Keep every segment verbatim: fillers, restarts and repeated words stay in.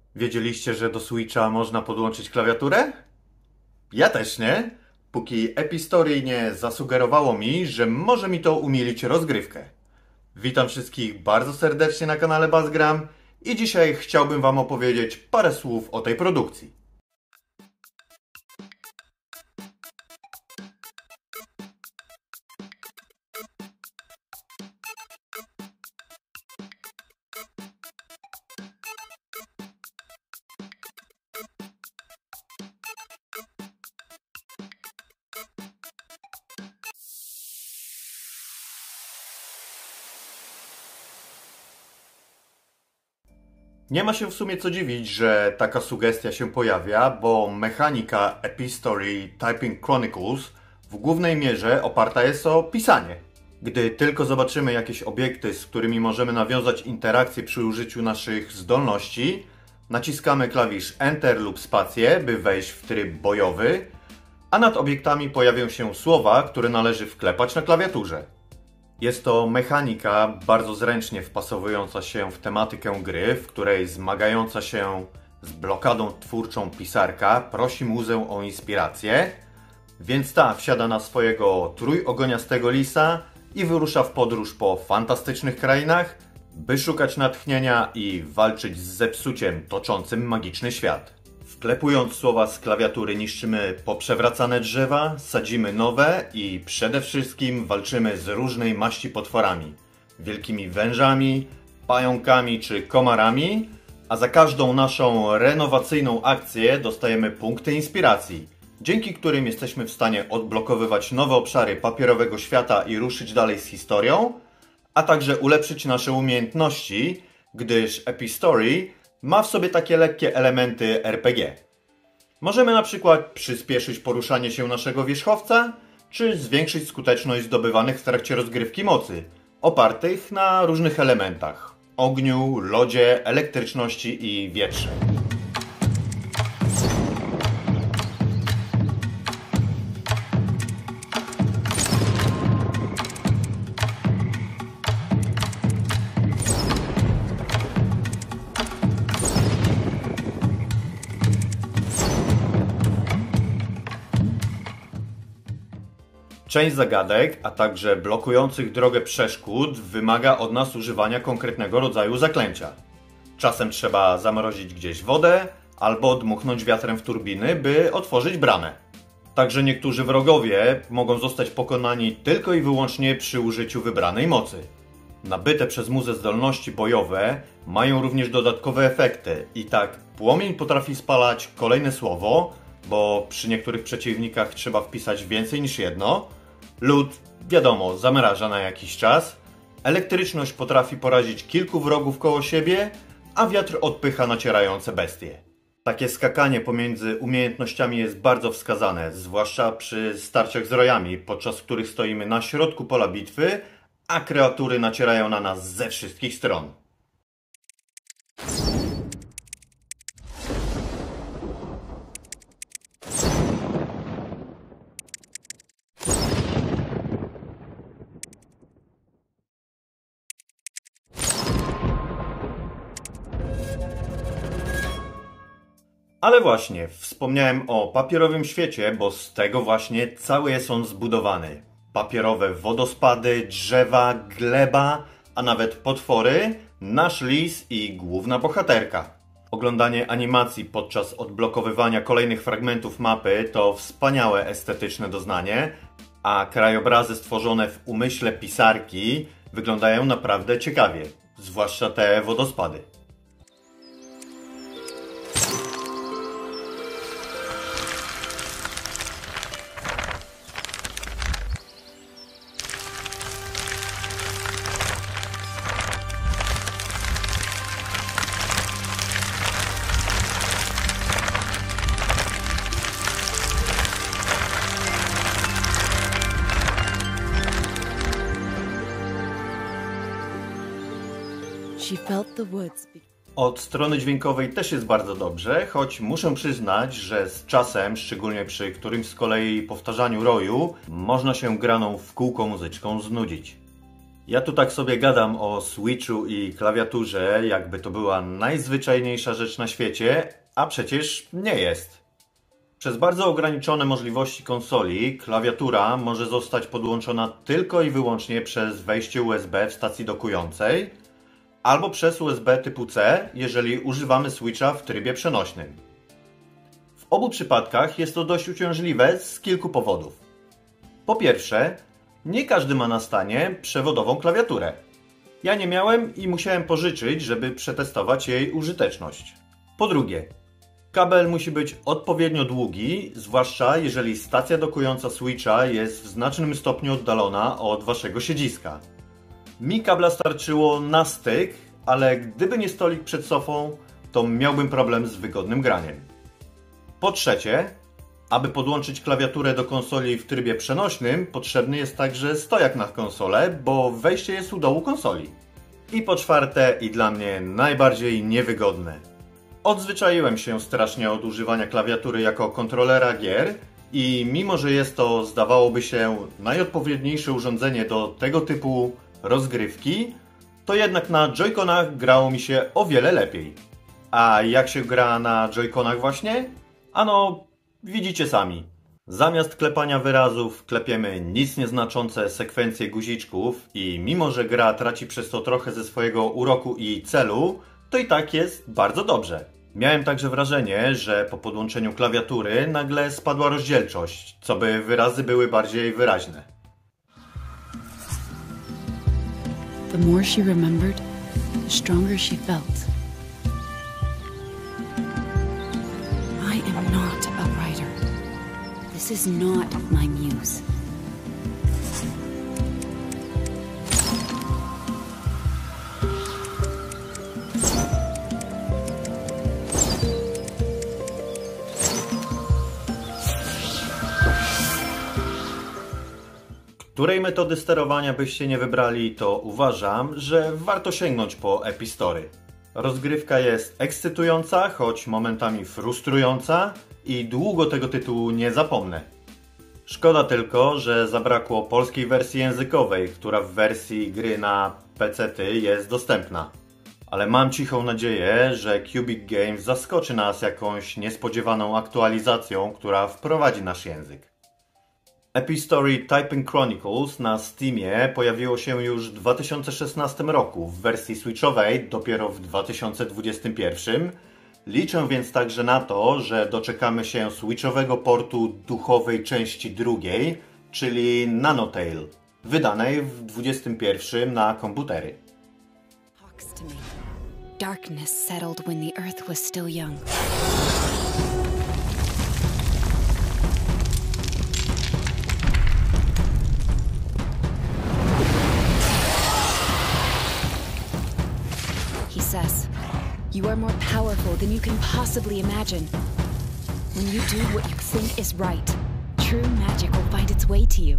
Wiedzieliście, że do Switcha można podłączyć klawiaturę? Ja też nie, póki Epistory nie zasugerowało mi, że może mi to umilić rozgrywkę. Witam wszystkich bardzo serdecznie na kanale Bassgram i dzisiaj chciałbym Wam opowiedzieć parę słów o tej produkcji. Nie ma się w sumie co dziwić, że taka sugestia się pojawia, bo mechanika Epistory Typing Chronicles w głównej mierze oparta jest o pisanie. Gdy tylko zobaczymy jakieś obiekty, z którymi możemy nawiązać interakcję przy użyciu naszych zdolności, naciskamy klawisz Enter lub spację, by wejść w tryb bojowy, a nad obiektami pojawią się słowa, które należy wklepać na klawiaturze. Jest to mechanika bardzo zręcznie wpasowująca się w tematykę gry, w której zmagająca się z blokadą twórczą pisarka prosi muzę o inspirację, więc ta wsiada na swojego trójogoniastego lisa i wyrusza w podróż po fantastycznych krainach, by szukać natchnienia i walczyć z zepsuciem toczącym magiczny świat. Wklepując słowa z klawiatury niszczymy poprzewracane drzewa, sadzimy nowe i przede wszystkim walczymy z różnej maści potworami. Wielkimi wężami, pająkami czy komarami, a za każdą naszą renowacyjną akcję dostajemy punkty inspiracji, dzięki którym jesteśmy w stanie odblokowywać nowe obszary papierowego świata i ruszyć dalej z historią, a także ulepszyć nasze umiejętności, gdyż Epistory ma w sobie takie lekkie elementy R P G. Możemy na przykład przyspieszyć poruszanie się naszego wierzchowca, czy zwiększyć skuteczność zdobywanych w trakcie rozgrywki mocy, opartych na różnych elementach: ogniu, lodzie, elektryczności i wietrze. Część zagadek, a także blokujących drogę przeszkód wymaga od nas używania konkretnego rodzaju zaklęcia. Czasem trzeba zamrozić gdzieś wodę, albo dmuchnąć wiatrem w turbiny, by otworzyć bramę. Także niektórzy wrogowie mogą zostać pokonani tylko i wyłącznie przy użyciu wybranej mocy. Nabyte przez muzę zdolności bojowe mają również dodatkowe efekty i tak płomień potrafi spalać kolejne słowo, bo przy niektórych przeciwnikach trzeba wpisać więcej niż jedno. Lód, wiadomo, zamraża na jakiś czas. Elektryczność potrafi porazić kilku wrogów koło siebie, a wiatr odpycha nacierające bestie. Takie skakanie pomiędzy umiejętnościami jest bardzo wskazane, zwłaszcza przy starciach z rojami, podczas których stoimy na środku pola bitwy, a kreatury nacierają na nas ze wszystkich stron. Ale właśnie, wspomniałem o papierowym świecie, bo z tego właśnie cały jest on zbudowany. Papierowe wodospady, drzewa, gleba, a nawet potwory, nasz lis i główna bohaterka. Oglądanie animacji podczas odblokowywania kolejnych fragmentów mapy to wspaniałe estetyczne doznanie, a krajobrazy stworzone w umyśle pisarki wyglądają naprawdę ciekawie, zwłaszcza te wodospady. She felt the woods. Od strony dźwiękowej też jest bardzo dobrze, choć muszę przyznać, że z czasem, szczególnie przy którymś z kolei powtarzaniu roju, można się graną w kółko muzyczką znudzić. Ja tu tak sobie gadam o Switchu i klawiaturze, jakby to była najzwyczajniejsza rzecz na świecie, a przecież nie jest. Przez bardzo ograniczone możliwości konsoli klawiatura może zostać podłączona tylko i wyłącznie przez wejście U S B w stacji dokującej albo przez U S B typu C, jeżeli używamy Switcha w trybie przenośnym. W obu przypadkach jest to dość uciążliwe z kilku powodów. Po pierwsze, nie każdy ma na stanie przewodową klawiaturę. Ja nie miałem i musiałem pożyczyć, żeby przetestować jej użyteczność. Po drugie, kabel musi być odpowiednio długi, zwłaszcza jeżeli stacja dokująca Switcha jest w znacznym stopniu oddalona od waszego siedziska. Mi kabla starczyło na styk, ale gdyby nie stolik przed sofą, to miałbym problem z wygodnym graniem. Po trzecie, aby podłączyć klawiaturę do konsoli w trybie przenośnym, potrzebny jest także stojak na konsolę, bo wejście jest u dołu konsoli. I po czwarte, i dla mnie najbardziej niewygodne. Odzwyczaiłem się strasznie od używania klawiatury jako kontrolera gier i mimo, że jest to, zdawałoby się, najodpowiedniejsze urządzenie do tego typu rozgrywki, to jednak na Joy-Conach grało mi się o wiele lepiej. A jak się gra na Joy-Conach właśnie? Ano, widzicie sami. Zamiast klepania wyrazów klepiemy nic nieznaczące sekwencje guziczków i mimo, że gra traci przez to trochę ze swojego uroku i celu, to i tak jest bardzo dobrze. Miałem także wrażenie, że po podłączeniu klawiatury nagle spadła rozdzielczość, co by wyrazy były bardziej wyraźne. The more she remembered, the stronger she felt. I am not a writer. This is not my muse. Której metody sterowania byście nie wybrali, to uważam, że warto sięgnąć po Epistory. Rozgrywka jest ekscytująca, choć momentami frustrująca i długo tego tytułu nie zapomnę. Szkoda tylko, że zabrakło polskiej wersji językowej, która w wersji gry na pecety jest dostępna. Ale mam cichą nadzieję, że Cubic Games zaskoczy nas jakąś niespodziewaną aktualizacją, która wprowadzi nasz język. Epistory Typing Chronicles na Steamie pojawiło się już w dwa tysiące szesnastym roku, w wersji switchowej dopiero w dwa tysiące dwudziestym pierwszym. Liczę więc także na to, że doczekamy się switchowego portu duchowej części drugiej, czyli Nanotale, wydanej w dwudziestym pierwszym na komputery. Talks to me. Darkness settled when the earth was still young. He says, "You are more powerful than you can possibly imagine. When you do what you think is right, true magic will find its way to you."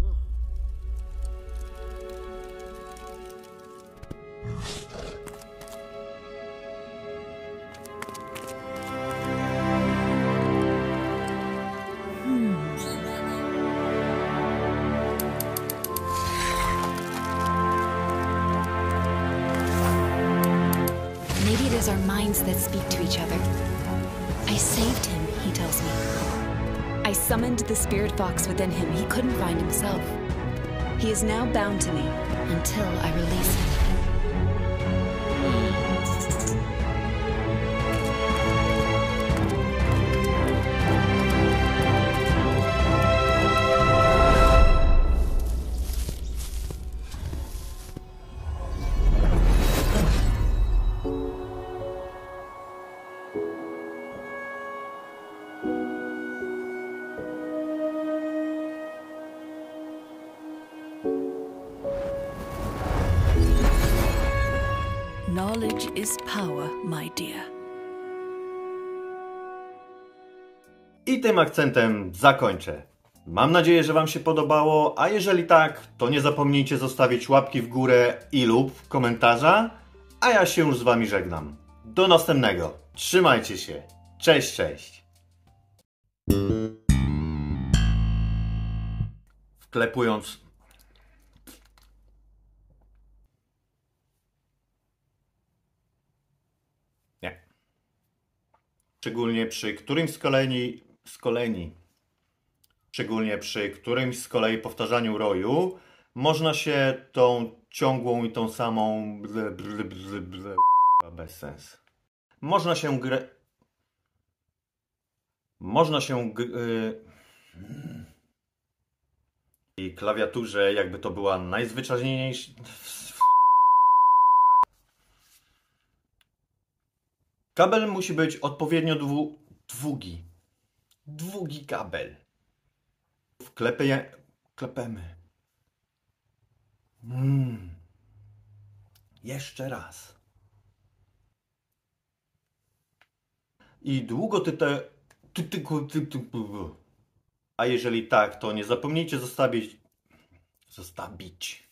Maybe it is our minds that speak to each other. I saved him, he tells me. I summoned the spirit fox within him. He couldn't find himself. He is now bound to me until I release him. Knowledge is power, my dear. I tym akcentem zakończę. Mam nadzieję, że Wam się podobało, a jeżeli tak, to nie zapomnijcie zostawić łapki w górę i lub komentarza, a ja się już z Wami żegnam. Do następnego. Trzymajcie się. Cześć, cześć. Wklepując Szczególnie przy którymś z kolei, z kolei, szczególnie przy którymś z kolei powtarzaniu roju, można się tą ciągłą i tą samą ble, ble, ble, ble, bez sens. Można się grę... Można się g... i klawiaturze, jakby to była najzwyczajniejsza... Kabel musi być odpowiednio dwu... długi. Długi kabel. Wklepie... Klepemy. Mm. Jeszcze raz. I długo ty te... Ty, ty, ty, ty, A jeżeli tak, to nie zapomnijcie zostawić... Zostawić...